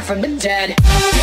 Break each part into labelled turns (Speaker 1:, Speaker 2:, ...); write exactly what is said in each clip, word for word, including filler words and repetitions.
Speaker 1: back from the dead.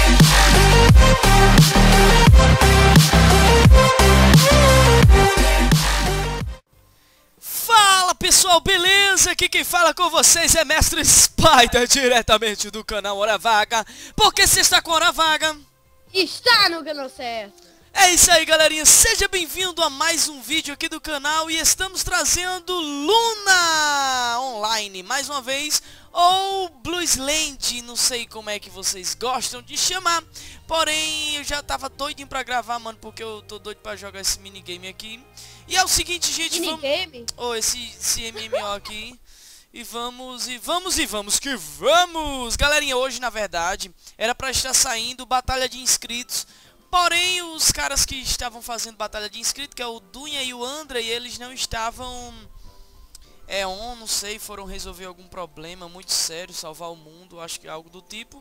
Speaker 2: Fala pessoal, beleza? Aqui quem fala com vocês é Mestre Spider, diretamente do canal Hora Vaga. Por que você está com Hora Vaga?
Speaker 3: Está no canal certo.
Speaker 2: É isso aí, galerinha, seja bem-vindo a mais um vídeo aqui do canal. E estamos trazendo Luna Online, mais uma vez, ou Bluesland, não sei como é que vocês gostam de chamar. Porém, eu já tava doidinho pra gravar, mano, porque eu tô doido pra jogar esse minigame aqui. E é o seguinte, gente,
Speaker 3: minigame?
Speaker 2: vamos... Oh, esse, esse M M O aqui. E vamos, e vamos, e vamos que vamos! Galerinha, hoje, na verdade, era pra estar saindo Batalha de Inscritos. Porém, os caras que estavam fazendo batalha de inscrito, que é o Dunha e o André, eles não estavam... É, on, não sei, foram resolver algum problema muito sério, salvar o mundo, acho que é algo do tipo.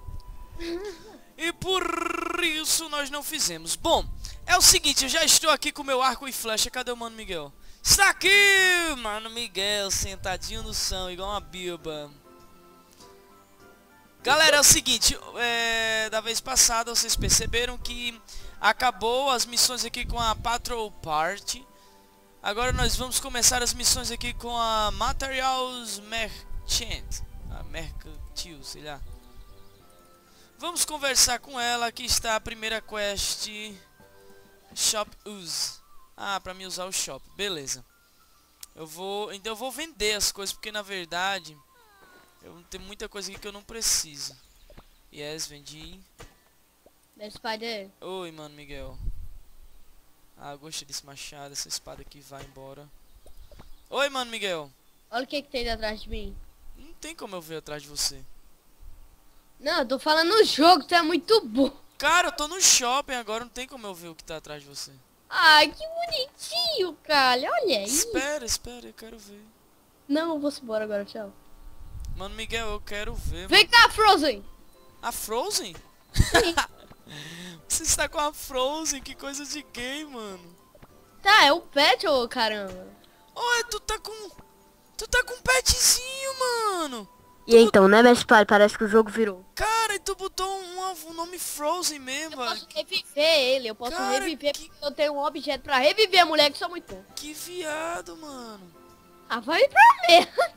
Speaker 2: E por isso nós não fizemos. Bom, é o seguinte, eu já estou aqui com meu arco e flecha. Cadê o Mano Miguel? Está aqui, Mano Miguel, sentadinho no chão, igual uma biba. Galera, é o seguinte, é, da vez passada vocês perceberam que acabou as missões aqui com a Patrol Party. Agora nós vamos começar as missões aqui com a Materials Merchant, a Mercantil, sei lá. Vamos conversar com ela, aqui está a primeira quest, Shop Use. Ah, pra mim usar o shop, beleza. Eu vou, então eu vou vender as coisas, porque na verdade... Eu tenho muita coisa aqui que eu não preciso. Yes, vendi.
Speaker 3: Spider.
Speaker 2: Oi, Mano Miguel. Ah, gostei desse machado. Essa espada aqui vai embora. Oi, Mano Miguel.
Speaker 3: Olha o que que tem atrás de mim.
Speaker 2: Não tem como eu ver atrás de você.
Speaker 3: Não, eu tô falando no jogo, tu é muito bom.
Speaker 2: Cara, eu tô no shopping agora, não tem como eu ver o que tá atrás de você.
Speaker 3: Ai, que bonitinho, cara. Olha aí.
Speaker 2: Espera, espera, eu quero ver.
Speaker 3: Não, eu vou embora agora, tchau.
Speaker 2: Mano Miguel, eu quero ver.
Speaker 3: Vem cá, Frozen.
Speaker 2: A Frozen?
Speaker 3: Sim.
Speaker 2: Você está com a Frozen, que coisa de gay, mano.
Speaker 3: Tá, é o pet, ô caramba.
Speaker 2: Oi, tu tá com... Tu tá com um petzinho, mano.
Speaker 3: E então, né, meu pai? Parece que o jogo virou.
Speaker 2: Cara, e tu botou um, um nome Frozen mesmo,
Speaker 3: Eu
Speaker 2: velho.
Speaker 3: posso reviver ele, eu posso
Speaker 2: Cara,
Speaker 3: reviver
Speaker 2: que...
Speaker 3: porque eu tenho um objeto pra reviver a mulher que sou muito bom.
Speaker 2: Que viado, mano.
Speaker 3: Ah, vai pra merda.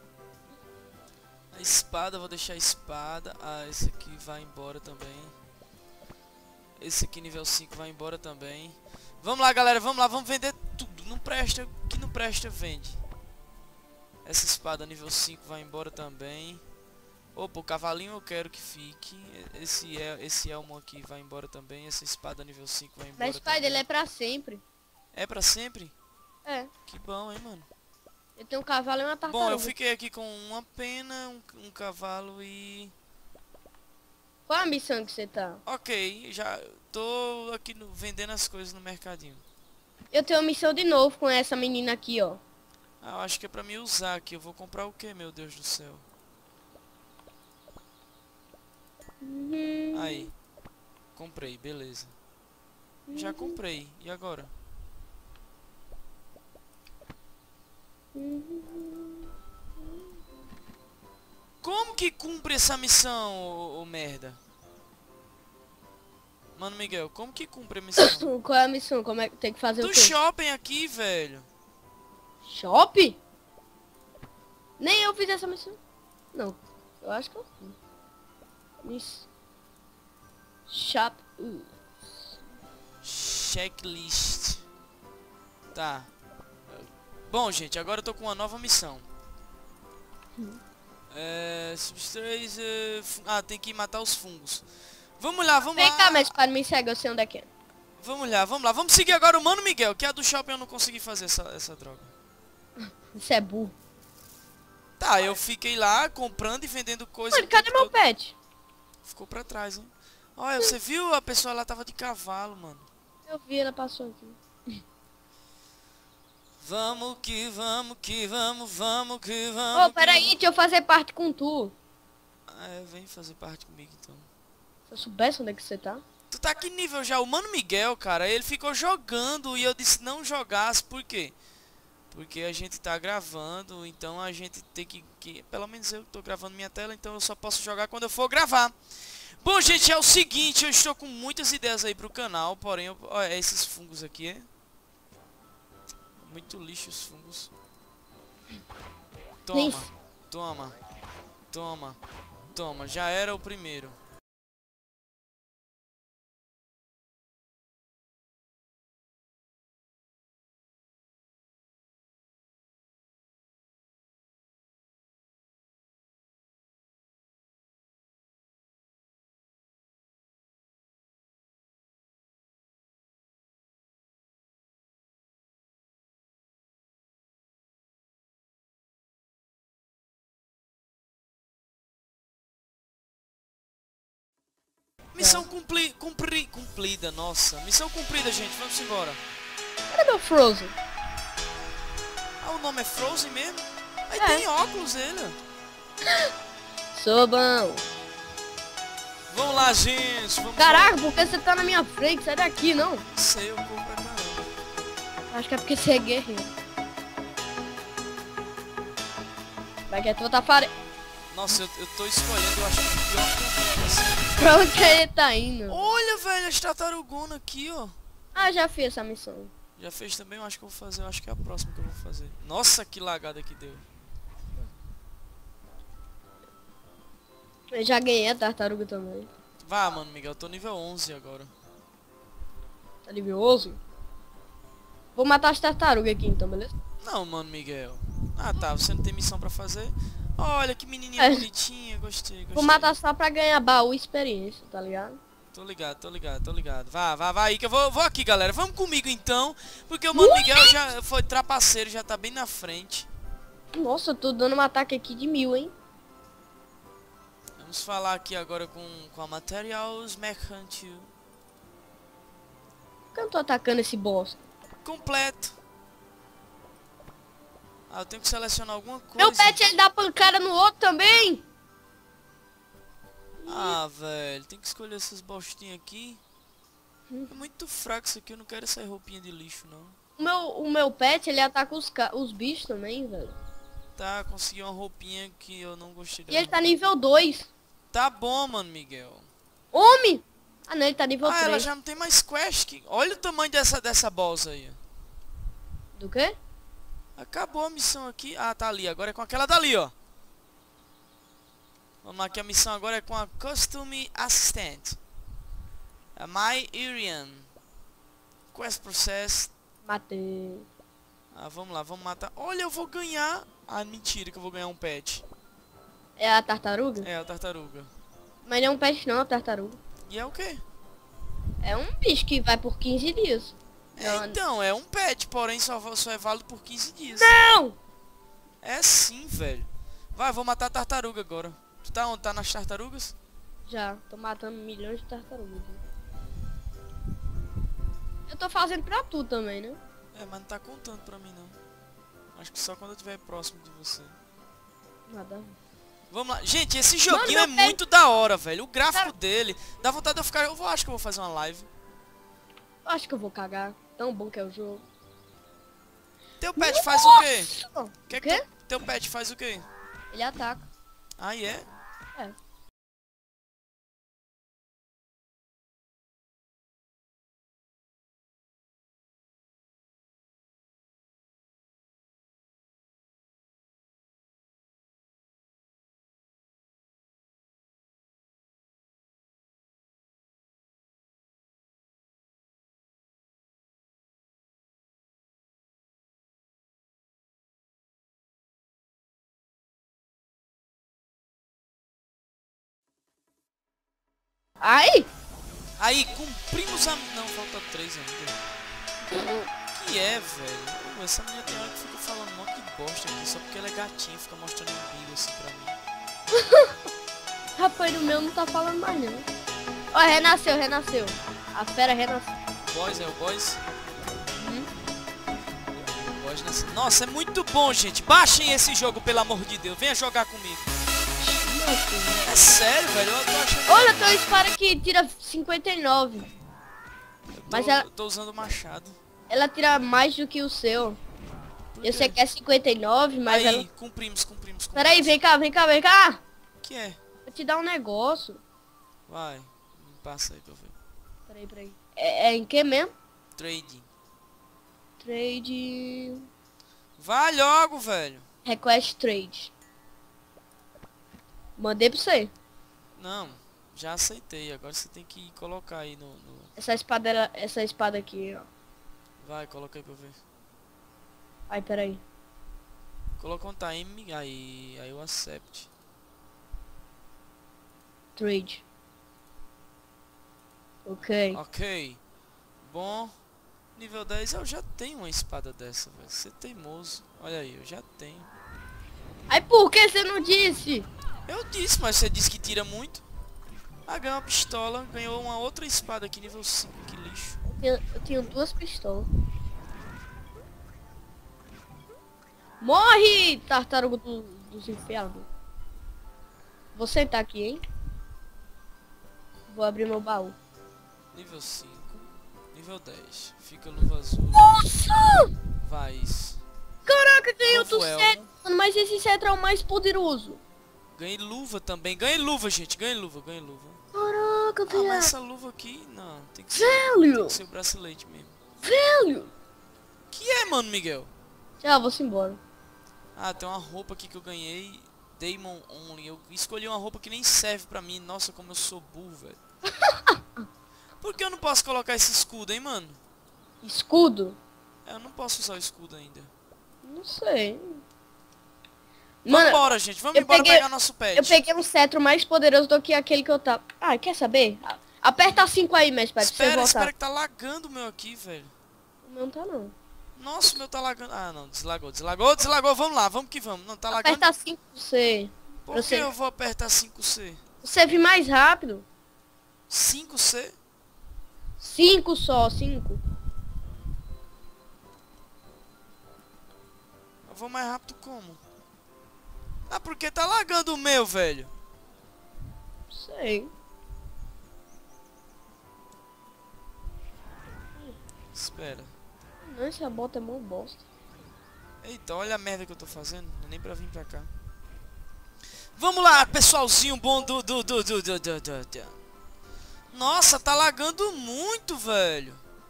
Speaker 2: A espada, vou deixar a espada. Ah, esse aqui vai embora também. Esse aqui nível cinco vai embora também. Vamos lá, galera, vamos lá, vamos vender tudo. Não presta, o que não presta, vende. Essa espada nível cinco vai embora também. Opa, o cavalinho eu quero que fique. Esse, é, esse elmo aqui vai embora também. Essa espada nível cinco vai embora
Speaker 3: Mas, pai,
Speaker 2: também.
Speaker 3: ele é pra sempre.
Speaker 2: É pra sempre?
Speaker 3: É.
Speaker 2: Que bom, hein, mano.
Speaker 3: Eu tenho um cavalo e uma tartaruga.
Speaker 2: Bom, eu fiquei aqui com uma pena, um, um cavalo e...
Speaker 3: Qual a missão que você tá?
Speaker 2: Ok, já tô aqui no, vendendo as coisas no mercadinho.
Speaker 3: Eu tenho uma missão de novo com essa menina aqui, ó.
Speaker 2: Ah, eu acho que é pra me usar aqui. Eu vou comprar o que, meu Deus do céu?
Speaker 3: Uhum.
Speaker 2: Aí. Comprei, beleza. Já comprei. E agora? Como que cumpre essa missão, ô, ô merda? Mano Miguel, como que cumpre a missão?
Speaker 3: Qual é a missão? Como é que tem que fazer
Speaker 2: Do
Speaker 3: o quê?
Speaker 2: shopping aqui, velho.
Speaker 3: Shop? Nem eu fiz essa missão. Não, eu acho que eu fiz. Miss... Shop. Uh.
Speaker 2: Checklist. Tá. Bom, gente, agora eu tô com uma nova missão.
Speaker 3: Hum.
Speaker 2: É... Substrates... É, ah, tem que matar os fungos. Vamos lá, vamos
Speaker 3: Vem
Speaker 2: lá.
Speaker 3: cá, mas para me segue, eu sei onde é que é.
Speaker 2: Vamos lá, vamos lá. Vamos seguir agora o Mano Miguel, que é a do shopping eu não consegui fazer essa, essa droga.
Speaker 3: Isso é burro.
Speaker 2: Tá, eu fiquei lá comprando e vendendo coisas.
Speaker 3: Mano, cadê meu pet?
Speaker 2: Ficou pra trás, hein? Olha, você viu? A pessoa lá tava de cavalo, mano.
Speaker 3: Eu vi, ela passou aqui.
Speaker 2: Vamos que vamos, que vamos, vamos que vamos.
Speaker 3: Ô, oh,
Speaker 2: que
Speaker 3: peraí,
Speaker 2: vamos.
Speaker 3: deixa eu fazer parte com tu.
Speaker 2: Ah, é, vem fazer parte comigo então.
Speaker 3: Se eu soubesse onde é que você tá.
Speaker 2: Tu tá que nível já? O Mano Miguel, cara, ele ficou jogando e eu disse não jogasse, por quê? Porque a gente tá gravando, então a gente tem que, que... Pelo menos eu tô gravando minha tela, então eu só posso jogar quando eu for gravar. Bom, gente, é o seguinte, eu estou com muitas ideias aí pro canal, porém, eu, olha, esses fungos aqui, é muito lixo os fungos. Toma, toma, toma, toma, já era o primeiro. Missão cumpri, cumpri, cumprida, nossa. Missão cumprida, gente. Vamos embora.
Speaker 3: Cadê meu Frozen?
Speaker 2: Ah, o nome é Frozen mesmo? Aí
Speaker 3: É.
Speaker 2: tem óculos ele.
Speaker 3: Sou bom.
Speaker 2: Vamos lá, gente. Vamos
Speaker 3: Caraca, por que você tá na minha frente? Sai daqui, não.
Speaker 2: Não sei, eu corro pra caramba.
Speaker 3: Acho que é porque você é guerreiro. Vai que é tua tafare...
Speaker 2: Nossa, eu, eu tô escolhendo, eu acho que o pior que eu fiz, assim.
Speaker 3: Pra onde ele tá indo?
Speaker 2: Olha, velho, as tartarugonas aqui, ó.
Speaker 3: Ah, já fiz essa missão.
Speaker 2: Já fez também, eu acho que eu vou fazer. Eu acho que é a próxima que eu vou fazer. Nossa, que lagada que deu.
Speaker 3: Eu já ganhei a tartaruga também.
Speaker 2: Vá, mano, Miguel, eu tô nível onze agora.
Speaker 3: Tá nível onze? Vou matar as tartarugas aqui então, beleza?
Speaker 2: Não, mano, Miguel. Ah, tá, você não tem missão pra fazer? Olha, que menininha
Speaker 3: É.
Speaker 2: bonitinha, gostei, gostei.
Speaker 3: Vou matar só pra ganhar baú e experiência, tá ligado?
Speaker 2: Tô ligado, tô ligado, tô ligado. Vá, vá, vá aí que eu vou, vou aqui, galera. Vamos comigo então, porque o mano Miguel já foi trapaceiro, já tá bem na frente.
Speaker 3: Nossa, eu tô dando um ataque aqui de mil, hein?
Speaker 2: Vamos falar aqui agora com, com a Materials Mercantil.
Speaker 3: Por que eu tô atacando esse boss?
Speaker 2: Completo. Ah, eu tenho que selecionar alguma coisa.
Speaker 3: Meu pet, ele dá pancada no outro também?
Speaker 2: Ah, velho, tem que escolher essas bostinhas aqui.
Speaker 3: Hum.
Speaker 2: É muito fraco isso aqui, eu não quero essa roupinha de lixo, não.
Speaker 3: O meu, o meu pet, ele ataca os, ca- os bichos também, velho.
Speaker 2: Tá, consegui uma roupinha que eu não gostei
Speaker 3: E ele
Speaker 2: dela.
Speaker 3: tá nível dois.
Speaker 2: Tá bom, mano, Miguel.
Speaker 3: Homem! Ah, não, ele tá nível
Speaker 2: Ah, ela
Speaker 3: três.
Speaker 2: já não tem mais quest. que- Olha o tamanho dessa, dessa boss aí.
Speaker 3: Do quê?
Speaker 2: Acabou a missão aqui. Ah, tá ali. Agora é com aquela dali, ó. Vamos lá, que a missão agora é com a Costume Assistant. A My Irian. Quest Process.
Speaker 3: Matei.
Speaker 2: Ah, vamos lá, vamos matar. Olha, eu vou ganhar. Ah, mentira que eu vou ganhar um pet.
Speaker 3: É a tartaruga?
Speaker 2: É, a tartaruga.
Speaker 3: Mas não é um pet não, a tartaruga.
Speaker 2: E é o quê?
Speaker 3: É um bicho que vai por quinze dias.
Speaker 2: É,
Speaker 3: Não,
Speaker 2: então, é um pet, porém só, só é válido por quinze dias.
Speaker 3: Não!
Speaker 2: É sim, velho. Vai, vou matar a tartaruga agora. Tu tá onde? Tá nas tartarugas?
Speaker 3: Já, tô matando milhões de tartarugas. Eu tô fazendo pra tu também, né?
Speaker 2: É, mas não tá contando pra mim, não. Acho que só quando eu estiver próximo de você.
Speaker 3: Nada.
Speaker 2: Vamos lá. Gente, esse joguinho
Speaker 3: Mano,
Speaker 2: é
Speaker 3: meu pé-
Speaker 2: muito da hora, velho. O gráfico
Speaker 3: Cara-
Speaker 2: dele dá vontade de eu ficar... Eu vou, acho que eu vou fazer uma live.
Speaker 3: Acho que eu vou cagar. Tão bom que é o jogo.
Speaker 2: Teu pet faz o quê?
Speaker 3: Nossa!
Speaker 2: Que
Speaker 3: O
Speaker 2: que
Speaker 3: quê?
Speaker 2: teu, teu pet faz o quê?
Speaker 3: Ele ataca.
Speaker 2: Ah, é?
Speaker 3: É. Ai!
Speaker 2: Aí, cumprimos a... Não, falta três ainda. Que é, velho? Pô, essa menina tem hora que fica falando um monte de bosta aqui só porque ela é gatinha, fica mostrando um vídeo assim pra mim.
Speaker 3: Rapaz, o meu não tá falando mais não. Ó, renasceu, renasceu. A fera renasceu.
Speaker 2: Boys, é o Boys?
Speaker 3: Uhum.
Speaker 2: O Boys nessa... Nossa, é muito bom, gente. Baixem esse jogo, pelo amor de Deus. Venha jogar comigo. É sério, velho. Eu tô achando...
Speaker 3: Olha, tem uma espada que tira cinquenta e nove.
Speaker 2: Eu tô,
Speaker 3: mas ela-
Speaker 2: eu tô usando o machado.
Speaker 3: Ela tira mais do que o seu.
Speaker 2: Por
Speaker 3: Eu sei que é cinquenta e nove, mas
Speaker 2: Aí,
Speaker 3: ela...
Speaker 2: cumprimos, cumprimos, cumprimos.
Speaker 3: Peraí, vem cá, vem cá, vem cá.
Speaker 2: Que é?
Speaker 3: Vou te dar um negócio.
Speaker 2: Vai, me passa aí pra eu ver.
Speaker 3: Peraí, peraí. É, é em que mesmo?
Speaker 2: Trading.
Speaker 3: Trade...
Speaker 2: Vai logo, velho.
Speaker 3: Request trade. Mandei pra você.
Speaker 2: Não, já aceitei. Agora você tem que colocar aí no... no...
Speaker 3: Essa espada, era- essa espada aqui, ó.
Speaker 2: Vai, coloca aí pra eu ver.
Speaker 3: Ai, peraí.
Speaker 2: Coloca um time, aí, aí eu accept.
Speaker 3: Trade. Ok.
Speaker 2: Ok. Bom, nível dez eu já tenho uma espada dessa, velho. Você é teimoso. Olha aí, eu já tenho.
Speaker 3: Ai, por que você não disse?
Speaker 2: Eu disse, mas você disse que tira muito. Ah, ganhou uma pistola, ganhou uma outra espada aqui, nível cinco, que lixo.
Speaker 3: Eu tenho, eu tenho duas pistolas. Morre, tartaruga do, dos infernos. Vou sentar aqui, hein? Vou abrir meu baú.
Speaker 2: Nível cinco, nível dez. Fica luva azul.
Speaker 3: Nossa!
Speaker 2: Vai.
Speaker 3: Caraca, ganhei
Speaker 2: Novo
Speaker 3: outro
Speaker 2: elmo.
Speaker 3: cetro. Mano, mas esse cetro é o mais poderoso.
Speaker 2: Ganhei luva também. Ganhei luva, gente. Ganhei luva, ganhei luva.
Speaker 3: Caraca,
Speaker 2: Ah,
Speaker 3: velho.
Speaker 2: mas essa luva aqui, não. Tem que ser, tem
Speaker 3: Velho.
Speaker 2: que ser o bracelete mesmo.
Speaker 3: Velho.
Speaker 2: Que é, mano, Miguel?
Speaker 3: Tchau, vou-se embora.
Speaker 2: Ah, tem uma roupa aqui que eu ganhei. Damon Only. Eu escolhi uma roupa que nem serve pra mim. Nossa, como eu sou burro, velho. Por que eu não posso colocar esse escudo, hein, mano?
Speaker 3: Escudo?
Speaker 2: É, eu não posso usar o escudo ainda.
Speaker 3: Não sei. Mano,
Speaker 2: Vambora, gente. Vamos
Speaker 3: eu
Speaker 2: embora
Speaker 3: peguei-
Speaker 2: pegar nosso pet.
Speaker 3: eu peguei um cetro mais poderoso do que aquele que eu tava. Ah, quer saber? A- Aperta cinco aí, meu pet, pra você
Speaker 2: Espera,
Speaker 3: voltar.
Speaker 2: espera que tá lagando o meu aqui, velho.
Speaker 3: O meu não tá, não.
Speaker 2: Nossa, o meu tá lagando. Ah, não. Deslagou, deslagou, deslagou. Vamos lá, vamos que vamos. Não, tá lagando.
Speaker 3: Aperta cinco pra você.
Speaker 2: Por
Speaker 3: pra
Speaker 2: que
Speaker 3: você.
Speaker 2: eu vou apertar cinco C?
Speaker 3: Você vir mais rápido.
Speaker 2: cinco C?
Speaker 3: Cinco só, cinco.
Speaker 2: Eu vou mais rápido como? Ah, porque tá lagando o meu, velho.
Speaker 3: Sei.
Speaker 2: Espera.
Speaker 3: Não, essa bota é mó bosta.
Speaker 2: Eita, olha a merda que eu tô fazendo. Não é nem pra vir pra cá. Vamos lá, pessoalzinho bom do... do, do, do, do, do, do, do. Nossa, tá lagando muito, velho.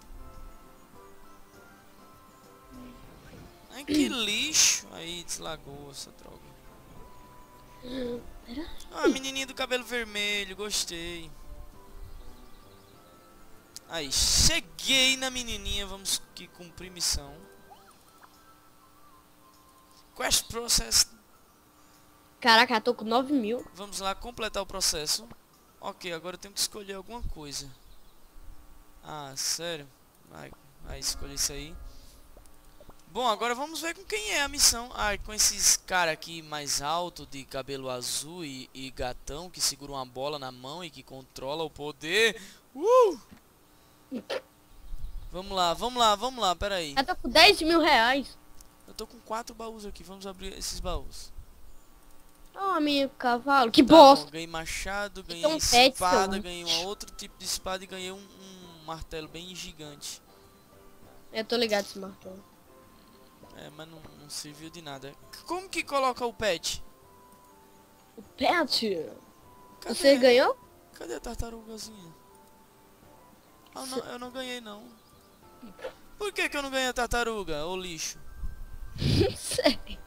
Speaker 2: Ai, que lixo. Aí, deslagou essa droga. Ah, menininha do cabelo vermelho, gostei. Aí, cheguei na menininha, vamos que cumprir missão. Quest process.
Speaker 3: Caraca, eu tô com nove mil.
Speaker 2: Vamos lá completar o processo. Ok, agora eu tenho que escolher alguma coisa. Ah, sério? Vai, vai escolher isso aí. Bom, agora vamos ver com quem é a missão. Ah, com esses cara aqui mais alto, de cabelo azul e, e gatão, que segura uma bola na mão e que controla o poder. Uh! Vamos lá, vamos lá, vamos lá, pera aí.
Speaker 3: Eu tô com dez mil reais.
Speaker 2: Eu tô com quatro baús aqui, vamos abrir esses baús.
Speaker 3: Ó, amigo cavalo. Que
Speaker 2: Tá
Speaker 3: bosta.
Speaker 2: bom, ganhei machado, ganhei
Speaker 3: Então, pet,
Speaker 2: espada,
Speaker 3: seu
Speaker 2: ganhei um outro tipo de espada e ganhei um, um martelo bem gigante.
Speaker 3: Eu tô ligado esse martelo.
Speaker 2: É, mas não, não serviu de nada. Como que coloca o pet?
Speaker 3: O pet.
Speaker 2: Cadê?
Speaker 3: Você ganhou?
Speaker 2: Cadê a tartarugazinha? Ah, não, eu não ganhei não. Por que que eu não ganhei a tartaruga, ô lixo?
Speaker 3: Não sei.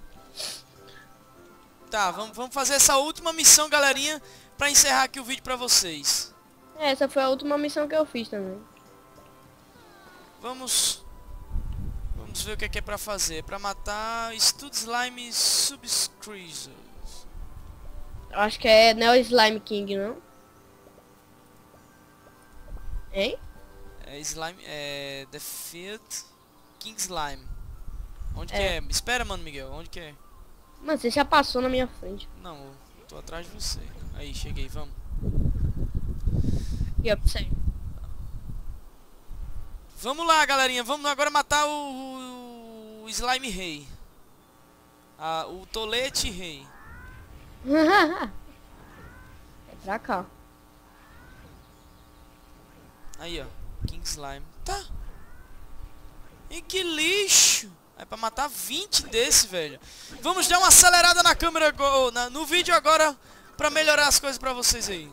Speaker 2: Tá, vamos, vamos fazer essa última missão, galerinha, pra encerrar aqui o vídeo pra vocês.
Speaker 3: Essa foi a última missão que eu fiz também.
Speaker 2: Vamos... Vamos ver o que é, que é pra fazer. Pra matar Stud Slime Subscribers.
Speaker 3: Eu acho que é Neo Slime King, não? Hein?
Speaker 2: É Slime... É... Defeat King Slime. Onde que
Speaker 3: É.
Speaker 2: é? Espera, mano, Miguel. Onde que é?
Speaker 3: Mano, você já passou na minha frente.
Speaker 2: Não, eu tô atrás de você. Aí, cheguei, vamos.
Speaker 3: E eu sei.
Speaker 2: Vamos lá, galerinha. Vamos agora matar o, o, o Slime Rei. Ah, o Tolete Rei.
Speaker 3: É pra cá.
Speaker 2: Aí, ó. King Slime. Tá. E que lixo. É pra matar vinte desse, velho. Vamos dar uma acelerada na câmera, na, no vídeo agora, pra melhorar as coisas pra vocês aí.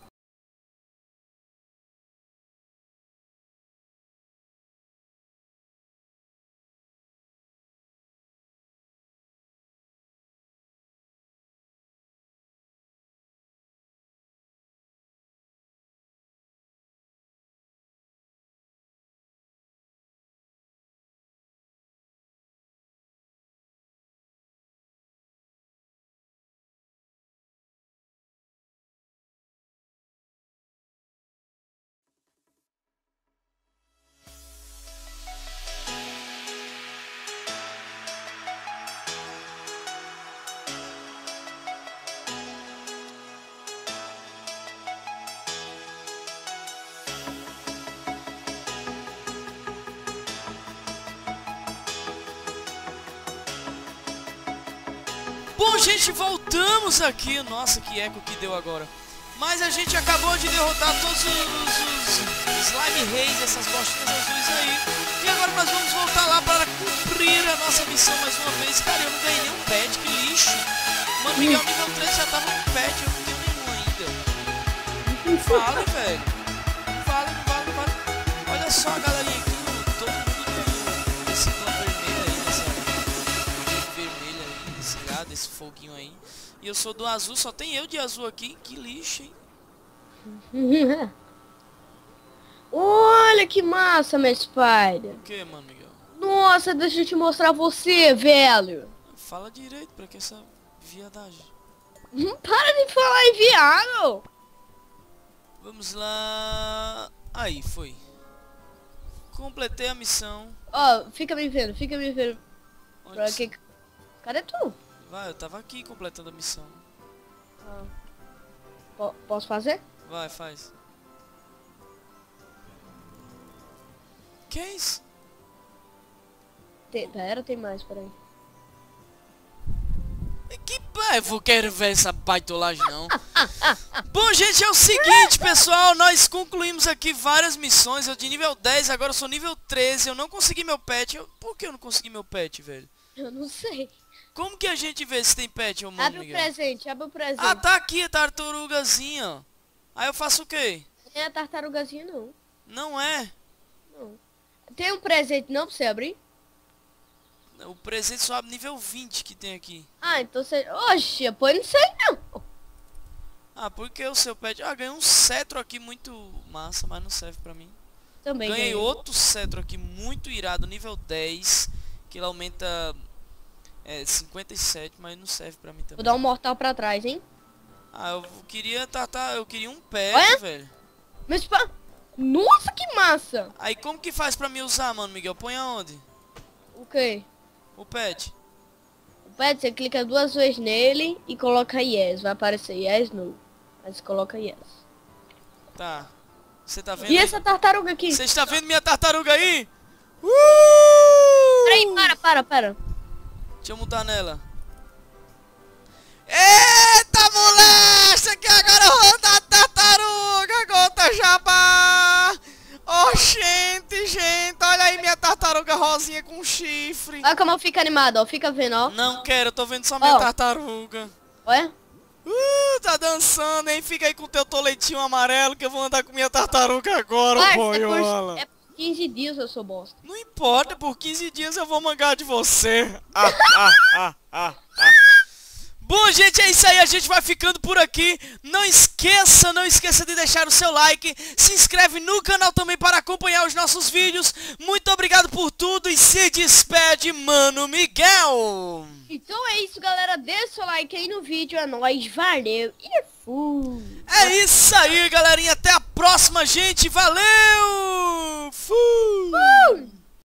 Speaker 2: Bom, gente, voltamos aqui. Nossa, que eco que deu agora. Mas a gente acabou de derrotar todos os, os Slime Reis, essas bostinhas azuis aí. E agora nós vamos voltar lá para cumprir a nossa missão mais uma vez. Cara, eu não ganhei nenhum pet, que lixo. Mano, Miguel nível três já tava com pet, eu não tenho nenhum ainda. Não vale, velho. Não vale, não vale, não vale. Olha só a galerinha aqui, todo mundo desse clã vermelho aí, dessa vermelha aí, desse lado, desse foguinho aí. E eu sou do azul, só tem eu de azul aqui. Que lixo, hein?
Speaker 3: Olha que massa, minha Spider.
Speaker 2: O que, mano, Miguel?
Speaker 3: Nossa, deixa eu te mostrar você, velho.
Speaker 2: Fala direito, pra que essa viadagem?
Speaker 3: Não para de falar em viado.
Speaker 2: Vamos lá. Aí, foi. Completei a missão.
Speaker 3: Ó, oh, fica me vendo, fica me vendo. Pra
Speaker 2: Onde
Speaker 3: que... Cadê tu?
Speaker 2: Vai, eu tava aqui completando a missão.
Speaker 3: Ah. P posso fazer?
Speaker 2: Vai, faz. Que é isso?
Speaker 3: Tem, pera, tem mais, peraí.
Speaker 2: Que eu quero ver essa baitolagem não. Bom, gente, é o seguinte, pessoal. Nós concluímos aqui várias missões. Eu de nível dez, agora eu sou nível treze. Eu não consegui meu pet. Eu... Por que eu não consegui meu pet, velho?
Speaker 3: Eu não sei.
Speaker 2: Como que a gente vê se tem pet ou não,
Speaker 3: Abre
Speaker 2: Miguel?
Speaker 3: o presente, abre o presente.
Speaker 2: Ah, tá aqui a tartarugazinha. Aí eu faço o quê?
Speaker 3: Não é a tartarugazinha, não.
Speaker 2: Não é?
Speaker 3: Não. Tem um presente não pra você abrir?
Speaker 2: O presente só abre nível vinte que tem aqui.
Speaker 3: Ah, então você... Oxe, pô, não sei não.
Speaker 2: Ah, porque o seu pet... Ah, ganhei um cetro aqui muito massa, mas não serve pra mim.
Speaker 3: Também
Speaker 2: Ganhei
Speaker 3: ganhei.
Speaker 2: outro cetro aqui muito irado, nível dez. Que ele aumenta é, cinquenta e sete, mas não serve pra mim também.
Speaker 3: Vou dar um mortal pra trás, hein?
Speaker 2: Ah, eu queria tá, tá, eu queria um pet,
Speaker 3: Olha.
Speaker 2: velho.
Speaker 3: Mas, pá... Nossa, que massa!
Speaker 2: Aí como que faz pra me usar, mano, Miguel? Põe aonde?
Speaker 3: O quê?
Speaker 2: O pet.
Speaker 3: O pet, você clica duas vezes nele e coloca yes. Vai aparecer yes, no. Aí você coloca yes.
Speaker 2: Tá. Você tá vendo?
Speaker 3: E
Speaker 2: aí?
Speaker 3: essa tartaruga aqui?
Speaker 2: Você está vendo minha tartaruga aí? Uh!
Speaker 3: Peraí, para, para, para.
Speaker 2: Deixa eu mudar nela. Eita, moleque! Que agora eu vou dar tartaruga, gota jabá! Oh, gente, gente, olha aí minha tartaruga rosinha com chifre.
Speaker 3: Olha como fica animado, ó. Fica vendo, ó.
Speaker 2: Não quero, eu tô vendo só minha
Speaker 3: Ó.
Speaker 2: tartaruga.
Speaker 3: Olha.
Speaker 2: Uh, tá dançando, hein? Fica aí com teu toletinho amarelo que eu vou andar com minha tartaruga agora,
Speaker 3: Parça, é
Speaker 2: boiola.
Speaker 3: por, é por quinze dias eu sou bosta.
Speaker 2: Não importa, por quinze dias eu vou mangar de você. Ah, ah, ah, ah, ah. Bom, gente, é isso aí, a gente vai ficando por aqui. Não esqueça, não esqueça de deixar o seu like. Se inscreve no canal também para acompanhar os nossos vídeos. Muito obrigado por tudo e se despede, Mano Miguel.
Speaker 3: Então é isso, galera. Deixa o seu like aí no vídeo. É nóis, valeu e fui.
Speaker 2: É isso aí, galerinha. Até a próxima, gente. Valeu! Fui!
Speaker 3: Fui.